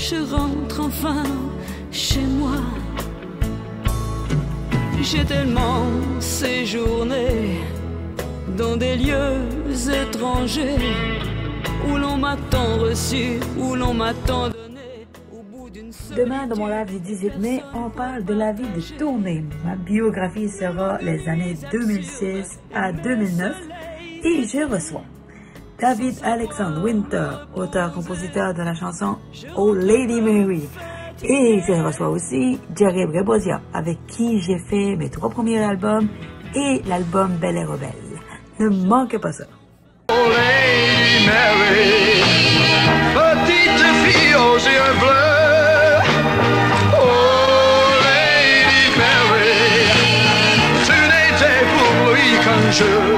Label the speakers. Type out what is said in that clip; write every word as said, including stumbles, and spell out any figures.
Speaker 1: je rentre enfin chez moi. J'ai tellement séjourné dans des lieux étrangers où l'on m'a tant reçu, où l'on m'a tant donné. Au bout d'une semaine.
Speaker 2: Demain, dans mon live du dix-huit mai, on parle de la vie de tournée. Ma biographie sera les années deux mille six à deux mille neuf et je reçois David Alexandre Winter, auteur-compositeur de la chanson Oh Lady Mary. Et je reçois aussi Jerry Brebosia, avec qui j'ai fait mes trois premiers albums et l'album Belle et Rebelle. Ne manquez pas ça.
Speaker 3: Oh Lady Mary, petite fille aux yeux bleus. Oh Lady Mary, tu n'étais pour lui qu'un jeu.